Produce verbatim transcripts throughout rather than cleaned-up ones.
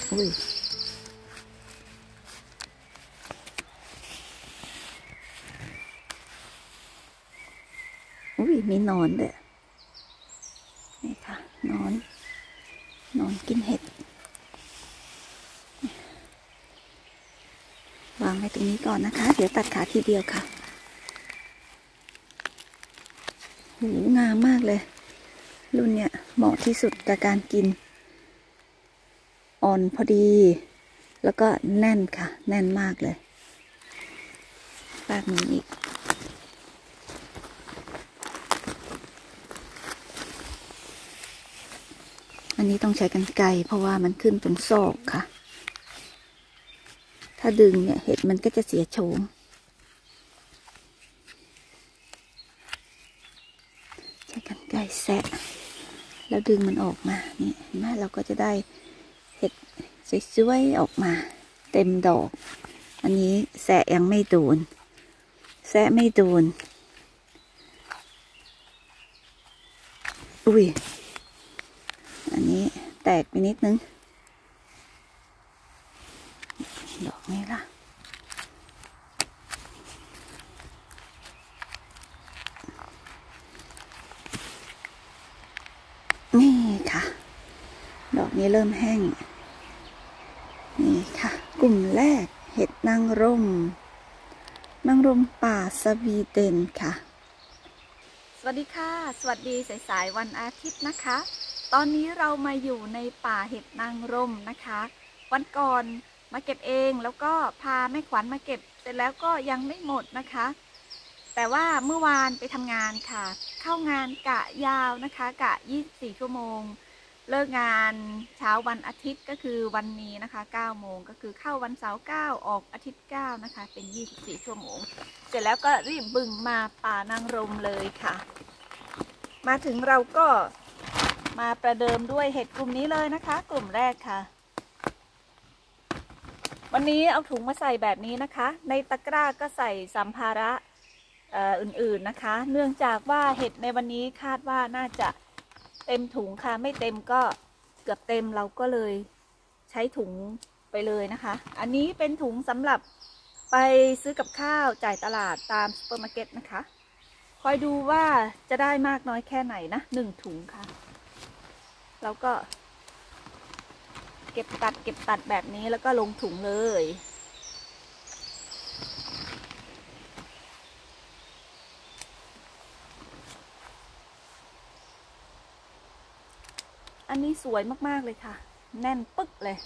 อุ้ยอุ้ยมีนอนด้วยนี่ค่ะนอนนอนกินเห็ดวางไว้ตรงนี้ก่อนนะคะเดี๋ยวตัดขาทีเดียวค่ะหูงามมากเลยรุ่นเนี้ยเหมาะที่สุดกับการกินอ่อนพอดีแล้วก็แน่นค่ะแน่นมากเลยฝากนี้อีกอันนี้ต้องใช้กรรไกรเพราะว่ามันขึ้นตรงซอกค่ะถ้าดึงเนี่ยเห็ดมันก็จะเสียโฉมใช้กรรไกรแซะแล้วดึงมันออกมานี่เห็นไหมเราก็จะได้เห็ดสวยๆออกมาเต็มดอกอันนี้แซะยังไม่โดนแซะไม่โดนอุ้ยอันนี้แตกไปนิดนึงดอกนี้ล่ะนี่ค่ะดอกนี้เริ่มแห้งนี่ค่ะกลุ่มแรกเห็ดนางรมนางรมป่าสวีเดนค่ะสวัสดีค่ะสวัสดีสายๆวันอาทิตย์นะคะตอนนี้เรามาอยู่ในป่าเห็ดนางรมนะคะวันก่อนมาเก็บเองแล้วก็พาแม่ขวัญมาเก็บเสร็จแล้วก็ยังไม่หมดนะคะแต่ว่าเมื่อวานไปทำงานค่ะเข้างานกะยาวนะคะกะยี่สิบสี่ชั่วโมงเลิกงานเช้าวันอาทิตย์ก็คือวันนี้นะคะเก้าโมงก็คือเข้าวันเสาร์เก้าออกอาทิตย์เก้านะคะเป็นยี่สิบสี่ชั่วโมงเสร็จแล้วก็รีบบึงมาป่านางรมเลยค่ะมาถึงเราก็มาประเดิมด้วยเห็ดกลุ่มนี้เลยนะคะกลุ่มแรกค่ะวันนี้เอาถุงมาใส่แบบนี้นะคะในตะกร้าก็ใส่สัมภาระอื่นๆนะคะเนื่องจากว่าเห็ดในวันนี้คาดว่าน่าจะเต็มถุงค่ะไม่เต็มก็เกือบเต็มเราก็เลยใช้ถุงไปเลยนะคะอันนี้เป็นถุงสำหรับไปซื้อกับข้าวจ่ายตลาดตามซุปเปอร์มาร์เก็ตนะคะคอยดูว่าจะได้มากน้อยแค่ไหนนะหนึ่งถุงค่ะเราก็เก็บตัดเก็บตัดแบบนี้แล้วก็ลงถุงเลยอันนี้สวยมากๆเลยค่ะแน่นปึ๊กเลย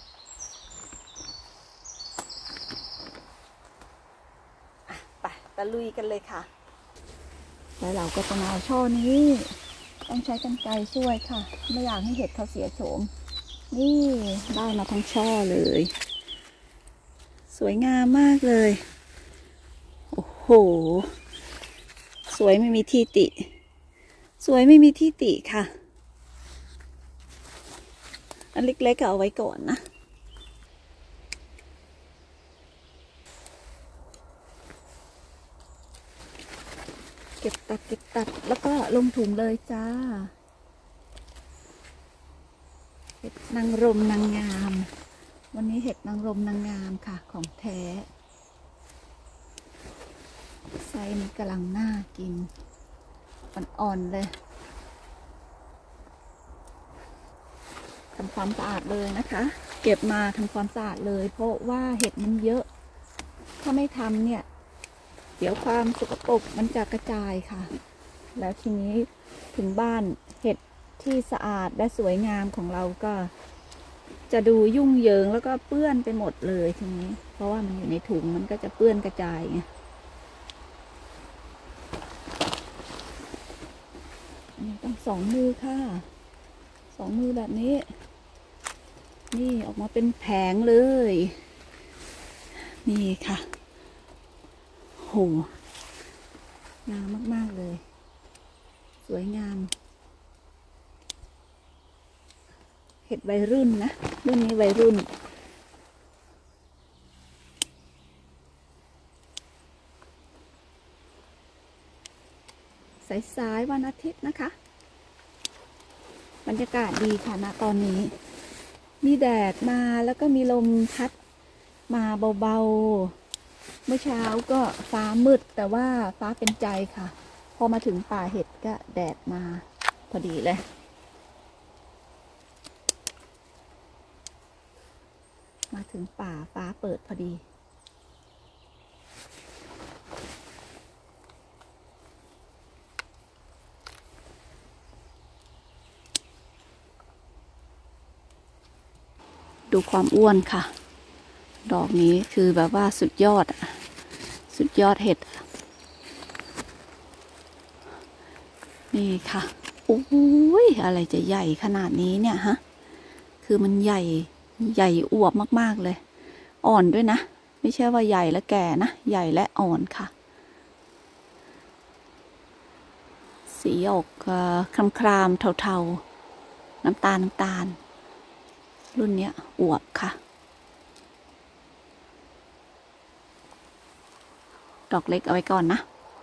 ไปตะลุยกันเลยค่ะแล้วเราก็จะมาเอาช่อนี้ต้องใช้กรรไกรช่วยค่ะไม่อยากให้เห็ดเขาเสียโฉมนี่ได้มาทั้งช่อเลยสวยงามมากเลยโอ้โหสวยไม่มีที่ติสวยไม่มีที่ติค่ะอันเล็กๆก็เอาไว้ก่อนนะเก็บตัดเก็บตัดแล้วก็ลงถุงเลยจ้าเห็ดนางรมนางงามวันนี้เห็ดนางรมนางงามค่ะของแท้ไซส์นี้กำลังน่ากินอ่อนๆเลยทำความสะอาดเลยนะคะเก็บมาทำความสะอาดเลยเพราะว่าเห็ดมันเยอะถ้าไม่ทำเนี่ยเดี๋ยวความสกปรกมันจะกระจายค่ะแล้วทีนี้ถึงบ้านเห็ดที่สะอาดและสวยงามของเราก็จะดูยุ่งเหยิงแล้วก็เปื้อนไปหมดเลยทีนี้เพราะว่ามันอยู่ในถุงมันก็จะเปื้อนกระจายไงอันนี้ต้องสองมือค่ะสองมือแบบนี้นี่ออกมาเป็นแผงเลยนี่ค่ะโหงามมากๆเลยสวยงามเห็ดวัยรุ่นนะรุ่นนี้วัยรุ่นสายๆวันอาทิตย์นะคะบรรยากาศดีค่ะณตอนนี้มีแดดมาแล้วก็มีลมพัดมาเบาๆเมื่อเช้าก็ฟ้ามืดแต่ว่าฟ้าเป็นใจค่ะพอมาถึงป่าเห็ดก็แดดมาพอดีเลยมาถึงป่าฟ้าเปิดพอดีดูความอ้วนค่ะดอกนี้คือแบบว่าสุดยอดสุดยอดเห็ดนี่ค่ะโอ้ยอะไรจะใหญ่ขนาดนี้เนี่ยฮะคือมันใหญ่ใหญ่อวบมากๆเลยอ่อนด้วยนะไม่ใช่ว่าใหญ่และแก่นะใหญ่และอ่อนค่ะสีออกคล้ำครามเทาๆน้ำตาลน้ำตาลรุ่นเนี้ยอวบค่ะดอกเล็กเอาไว้ก่อนนะ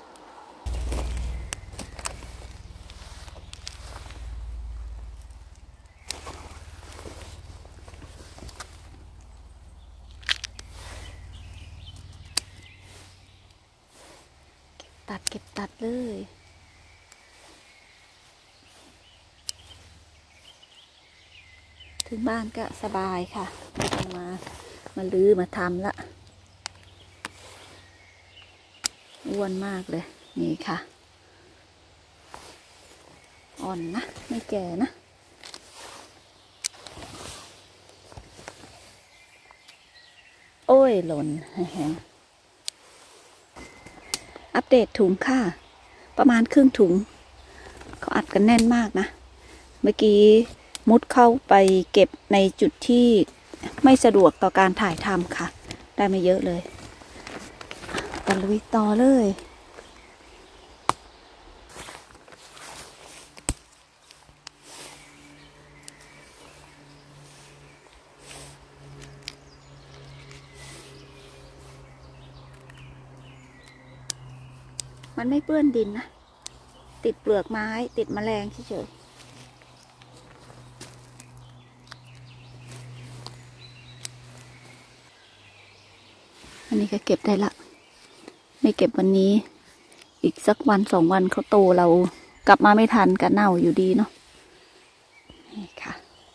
ตัดเก็บตัดเลยถึงบ้านก็สบายค่ะไม่ต้องมามาลื้อมาทำละอ้วนมากเลยนี่ค่ะอ่อนนะไม่แก่นะโอ้ยหล่นอัปเดตถุงค่ะประมาณครึ่งถุงเขาอัดกันแน่นมากนะเมื่อกี้มุดเข้าไปเก็บในจุดที่ไม่สะดวกต่อการถ่ายทำค่ะได้ไม่เยอะเลยตะลุยต่อเลยมันไม่เปื้อนดินนะติดเปลือกไม้ติดแมลงเฉยๆอันนี้ก็เก็บได้ละไม่เก็บวันนี้อีกสักวันสองวันเขาโตเรากลับมาไม่ทันก็เน่าอยู่ดีเนาะนี่ค่ะ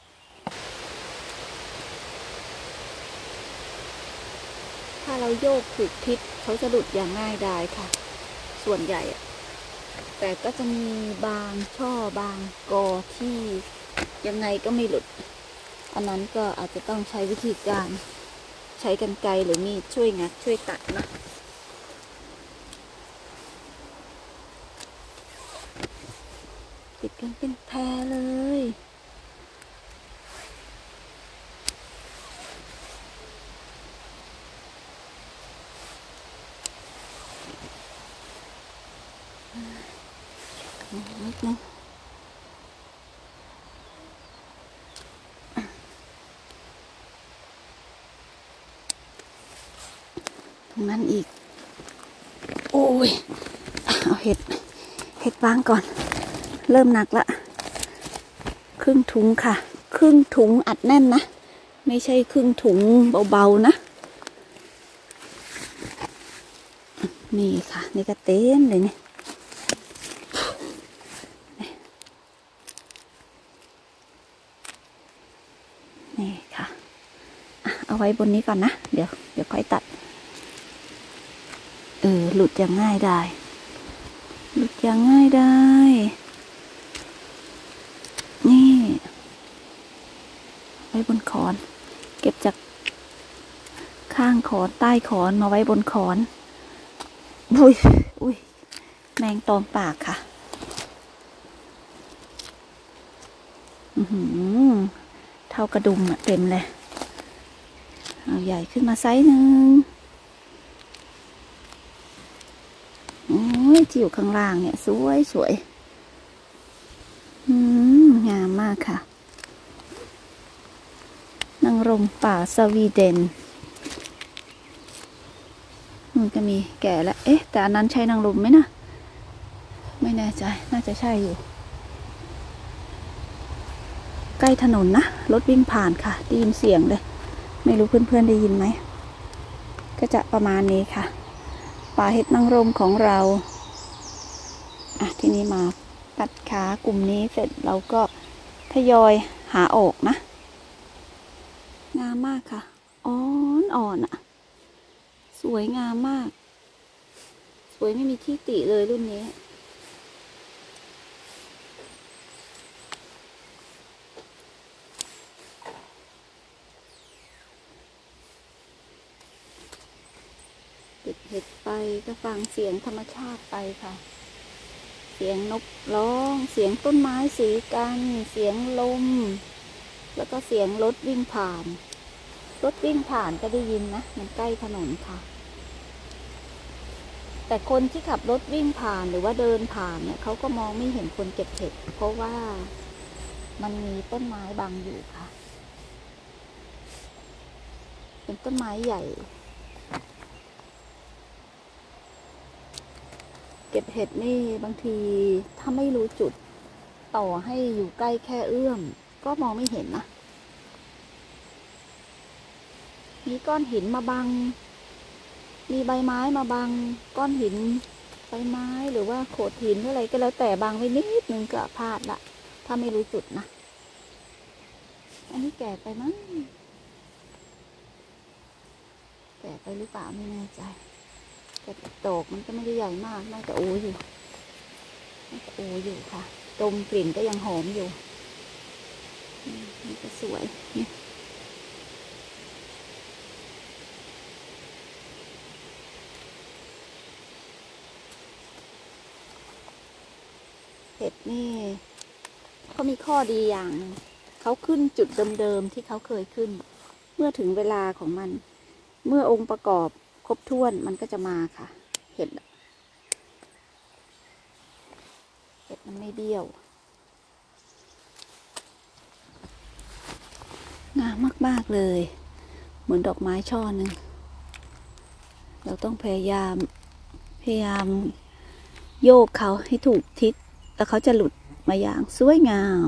ถ้าเราโยกถูกทิศเขาจะหลุดอย่างง่ายดายค่ะส่วนใหญ่แต่ก็จะมีบางช่อบางกอที่ยังไงก็ไม่หลุดอันนั้นก็อาจจะต้องใช้วิธีการใช้กรรไกรหรือมีดช่วยงัดช่วยตัดนะติดกันเป็นแพรเลยนิดนึงตรงนั้นอีกโอ้ยเอาเห็ดเห็ดวางก่อนเริ่มหนักละครึ่งถุงค่ะครึ่งถุงอัดแน่นนะไม่ใช่ครึ่งถุงเบาๆนะนี่ค่ะนี่ก็เต็มเลยเนี่ยนี่ค่ะเอาไว้บนนี้ก่อนนะเดี๋ยวเดี๋ยวค่อยตัดเออหลุดอย่างง่ายได้หลุดอย่างง่ายได้นี่ไว้บนขอนเก็บจากข้างขอนใต้ขอนมาไว้บนขอนอุ้ยอุ้ยแมงตอมปากค่ะอือหือเท่ากระดุมอะเต็มเลยเอาใหญ่ขึ้นมาไซส์หนึ่งโอ้ยที่อยู่ข้างล่างเนี่ยสวยสวยอืมงามมากค่ะนางรมป่าสวีเดนมันก็มีแก่แล้วเอ๊ะแต่อันนั้นใช่นางรมไหมนะไม่แน่ใจน่าจะใช่อยู่ใกล้ถนนนะรถวิ่งผ่านค่ะได้ยินเสียงเลยไม่รู้เพื่อนๆได้ยินไหมก็จะประมาณนี้ค่ะป่าเห็ดนางรมของเราอ่ะทีนี้มาตัดขากลุ่มนี้เสร็จเราก็ทยอยหาออกนะงามมากค่ะอ่อนอ่อนอ่ะสวยงามมากสวยไม่มีที่ติเลยรุ่นนี้เก็บเห็ดไปก็ฟังเสียงธรรมชาติไปค่ะเสียงนกร้องเสียงต้นไม้สีกันเสียงลมแล้วก็เสียงรถวิ่งผ่านรถวิ่งผ่านก็ได้ยินนะมันใกล้ถนนค่ะแต่คนที่ขับรถวิ่งผ่านหรือว่าเดินผ่านเนี่ยเขาก็มองไม่เห็นคนเก็บเห็ดเพราะว่ามันมีต้นไม้บังอยู่ค่ะเป็นต้นไม้ใหญ่เก็บเห็ดนี่บางทีถ้าไม่รู้จุดต่อให้อยู่ใกล้แค่เอื้อมก็มองไม่เห็นนะมีก้อนหินมาบังมีใบไม้มาบังก้อนหินใบไม้หรือว่าโขดหินอะไรก็แล้วแต่บังไว้นิดนึงก็พลาดละถ้าไม่รู้จุดนะอันนี้แก่ไปมั้งแก่ไปหรือเปล่าไม่แน่ใจแต่โตกมันก็ไม่ได้ใหญ่มากน่าจะโออยู่โออยู่ค่ะดมกลิ่นก็ยังหอมอยู่นี่ก็สวยนี่เห็ดนี่เขามีข้อดีอย่างหนึ่งเขาขึ้นจุดเดิมๆที่เขาเคยขึ้นเมื่อถึงเวลาของมันเมื่อองค์ประกอบครบถ้วนมันก็จะมาค่ะเห็ดเห็ดมันไม่เบี้ยวงามมากๆเลยเหมือนดอกไม้ช่อหนึ่งเราต้องพยายามพยายามโยกเขาให้ถูกทิศแล้วเขาจะหลุดมาอย่างสวยงาม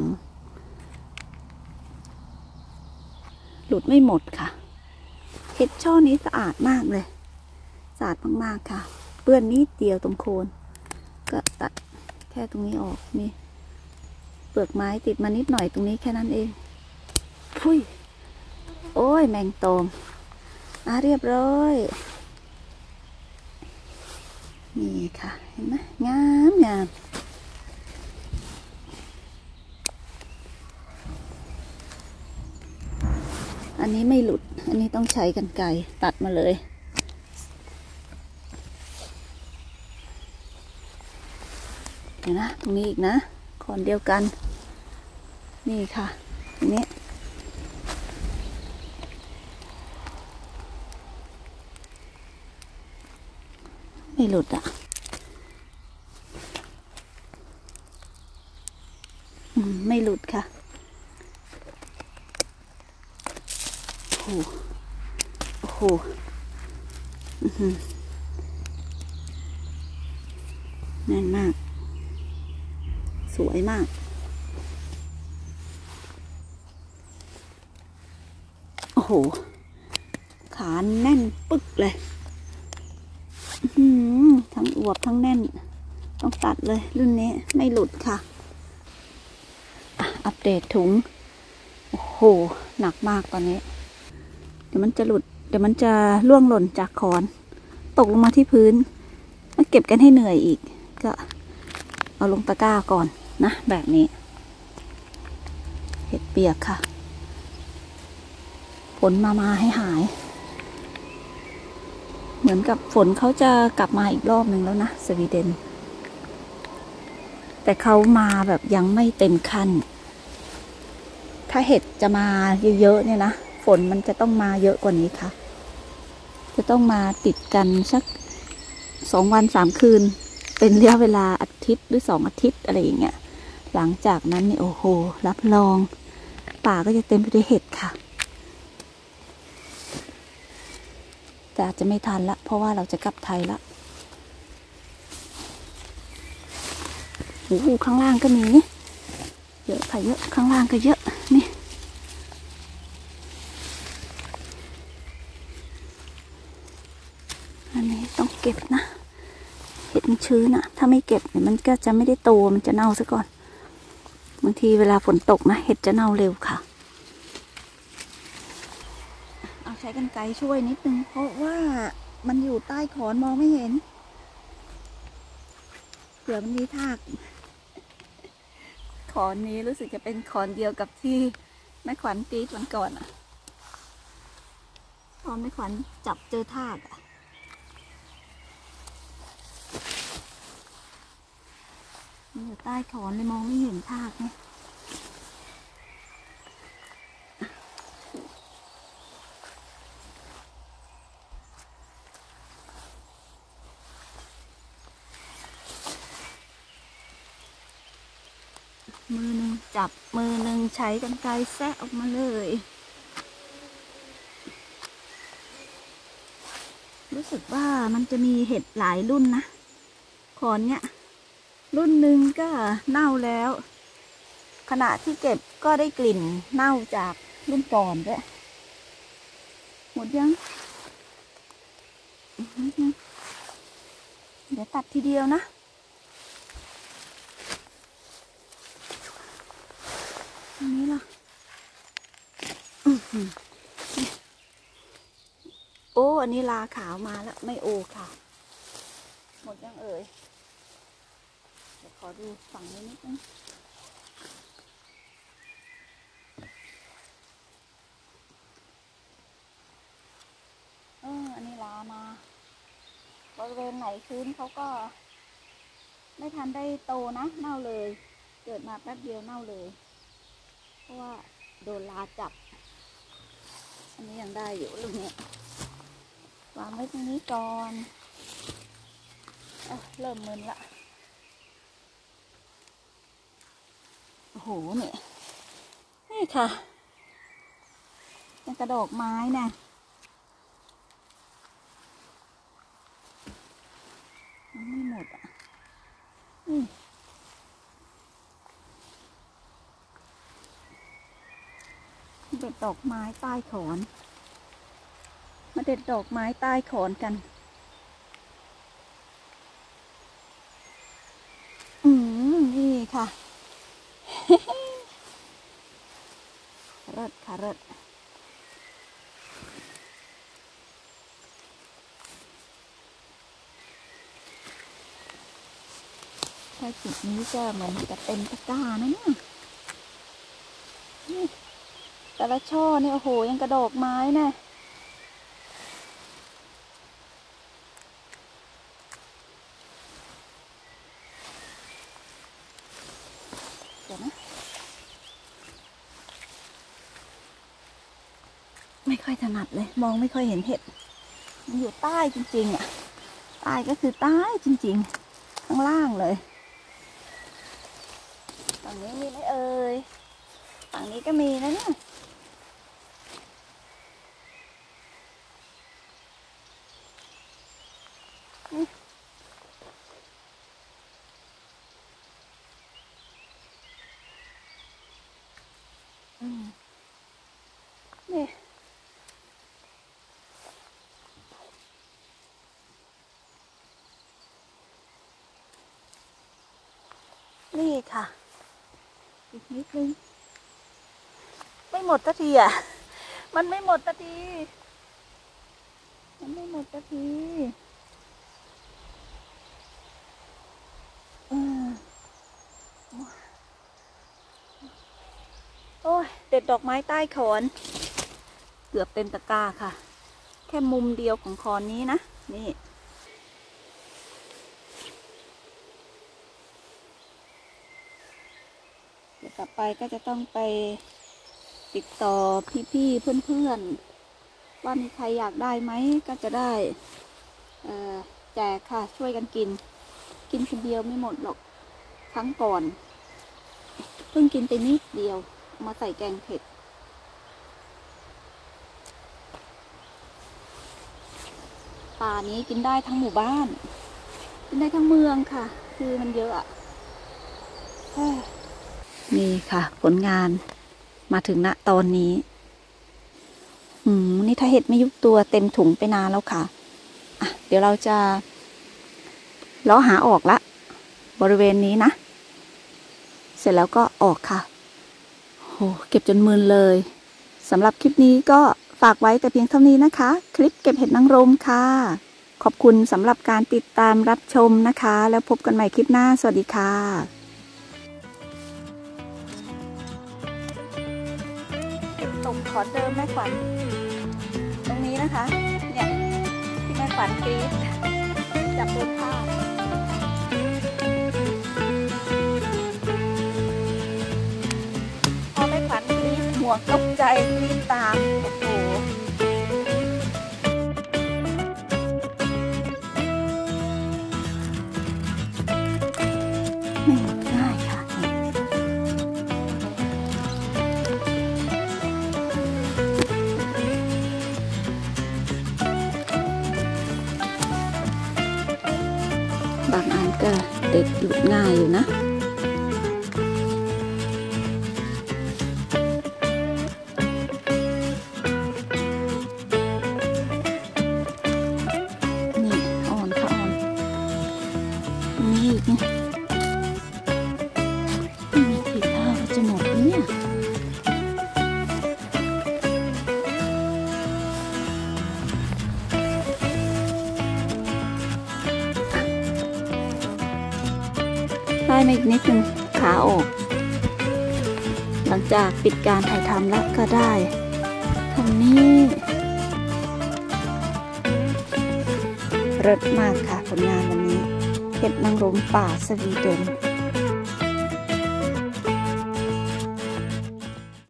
หลุดไม่หมดค่ะเห็ดช่อนี้สะอาดมากเลยสะอาดมากๆค่ะเปื้อนนิดเดียวตรงโคนก็ตัดแค่ตรงนี้ออกนี่เปลือกไม้ติดมานิดหน่อยตรงนี้แค่นั้นเองพุ้ยโอ้ยแมงตอมอ่ะเรียบร้อยนี่ค่ะเห็นไหมงามงามอันนี้ไม่หลุดอันนี้ต้องใช้กรรไกรตัดมาเลยเดี๋ยวนะตรงนี้อีกนะคนเดียวกันนี่ค่ะตรงนี้ไม่หลุดอ่ะอืมไม่หลุดค่ะโอ้โหโอ้โหแน่นมากสวยมากโอ้โหขาแน่นปึ๊กเลยทั้งอวบทั้งแน่นต้องตัดเลยรุ่นนี้ไม่หลุดค่ะอัปเดตถุงโอ้โหหนักมากตอนนี้เดี๋ยวมันจะหลุดเดี๋ยวมันจะล่วงหล่นจากขอนตกลงมาที่พื้นมาเก็บกันให้เหนื่อยอีกก็เอาลงตะกร้าก่อนนะแบบนี้เห็ดเปียกค่ะฝนมามาให้หายเหมือนกับฝนเขาจะกลับมาอีกรอบหนึ่งแล้วนะสวีเดนแต่เขามาแบบยังไม่เต็มขั้นถ้าเห็ดจะมาเยอะๆเนี่ยนะฝนมันจะต้องมาเยอะกว่านี้ค่ะจะต้องมาติดกันสักสองวันสามคืนเป็นระยะเวลาอาทิตย์หรือสองอาทิตย์อะไรอย่างเงี้ยหลังจากนั้นนี่โอ้โหรับรองป่าก็จะเต็มไปด้วยเห็ดค่ะแต่อาจจะไม่ทันละเพราะว่าเราจะกลับไทยละโอ้โหข้างล่างก็มีนี่เยอะค่ะเยอะข้างล่างก็เยอะนี่อันนี้ต้องเก็บนะเห็ดมันชื้นอะถ้าไม่เก็บเนี่ยมันก็จะไม่ได้โตมันจะเน่าซะก่อนบางทีเวลาฝนตกนะเห็ดจะเน่าเร็วค่ะเอาใช้กรรไกรช่วยนิดนึงเพราะว่ามันอยู่ใต้ขอนมองไม่เห็นเผื่อมันมีทากขอนนี้รู้สึกจะเป็นขอนเดียวกับที่แม่ขวัญกรีดวันก่อนอะตอนแม่ขวัญจับเจอทากอะมันอยู่ใต้ขอนเลยมองไม่เห็นทากไงมือหนึ่งจับมือหนึ่งใช้กรรไกรแซะออกมาเลยรู้สึกว่ามันจะมีเห็ดหลายรุ่นนะขอนเนี้ยรุ่นหนึ่งก็เน่าแล้วขณะที่เก็บก็ได้กลิ่นเน่าจากรุ่นก่อนด้วยหมดยังเดี๋ยวตัดทีเดียวนะอันนี้ล่ะโอ้อันนี้ลาขาวมาแล้วไม่โอค่ะหมดยังเอ่ยเดี๋ยวขอดูฝั่งนี้นิดนึงเอออันนี้ลามาบริเวณไหนชื้นเขาก็ไม่ทันได้โตนะเน่าเลยเกิดมาแป๊บเดียวเน่าเลยเพราะว่าโดนลาจับอันนี้ยังได้อยู่ลูกนี้วางไว้ตรงนี้ก่อนเออเริ่มมึนละโอ้โหเนี่ยนี่ค่ะเป็นกระดอกไม้นะมันไม่หมดอ่ะนี่เด็ดดอกไม้ใต้ขอนมาเด็ดดอกไม้ใต้ขอนกันอืมนี่ค่ะเลิศค่ะเลิศแค่จุดนี้ก็เหมือนจะเต็มตะกร้านะเนี่ยนี่แต่ละช่อนี่โอ้โหยังกระดอกไม้แน่เดี๋ยวนะไม่ค่อยถนัดเลยมองไม่ค่อยเห็นเห็ดมันอยู่ใต้จริงๆอ่ะใต้ก็คือใต้จริงๆข้างล่างเลยฝั่งนี้มีไหมเอ่ยฝั่งนี้ก็มีนะเนี่ยนี่นี่ค่ะอีกนิดนึงไม่หมดสักทีอ่ะมันไม่หมดสักทีมันไม่หมดสักทีโอ้ยเด็ดดอกไม้ใต้ขอนเกือบเต็มตะกร้าค่ะแค่มุมเดียวของขอนนี้นะนี่เดี๋ยวต่อไปก็จะต้องไปติดต่อพี่ๆเพื่อนๆว่ามีใครอยากได้ไหมก็จะได้แจกค่ะช่วยกันกินกินคนเดียวไม่หมดหรอกครั้งก่อนเพิ่งกินไปนิดเดียวมาใส่แกงเผ็ดป่านี้กินได้ทั้งหมู่บ้านกินได้ทั้งเมืองค่ะคือมันเยอะอะนี่ค่ะผลงานมาถึงณตอนนี้อืมนี่ถ้าเห็ดไม่ยุบตัวเต็มถุงไปนานแล้วค่ะอ่ะเดี๋ยวเราจะล้อหาออกละบริเวณนี้นะเสร็จแล้วก็ออกค่ะโหเก็บจนมึนเลยสำหรับคลิปนี้ก็ฝากไว้แต่เพียงเท่านี้นะคะคลิปเก็บเห็ดนางรมค่ะขอบคุณสำหรับการติดตามรับชมนะคะแล้วพบกันใหม่คลิปหน้าสวัสดีค่ะเก็บตกขอเดิมแม่ขวัญตรงนี้นะคะเนี่ยที่แม่ขวัญกรี๊ดจับโดนผ้าพอแม่ขวัญกรี๊ดหัวตกใจกรี๊ดตามโอ้โหง่ายค่ะบางอันก็เด็ดหลุดง่ายอยู่นะนี่อ่อนค่ะอ่อนนี่อีกนี่ไม่มีทีท่าว่าจะหมดเนี่ยได้มาอีกนิดนึงขาออกหลังจากปิดการถ่ายทำแล้วก็ได้ทำนี้เลิศมากค่ะผลงานวันนี้เห็ดนางรมป่าสวีเดน